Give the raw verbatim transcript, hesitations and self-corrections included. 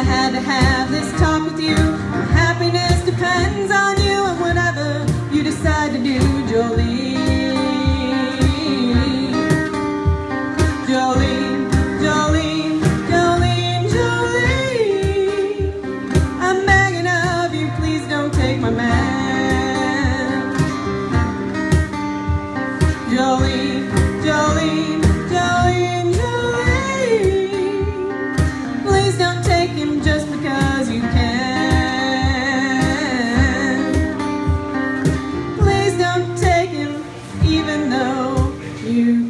had to have this talk with you. My happiness depends on you and whatever you decide to do, Jolene. Jolene, Jolene, Jolene, Jolene. I'm begging of you, please don't take my man. Jolene, Jolene, Jolene, Jolene. Please don't take him just because you can. Please don't take him even though you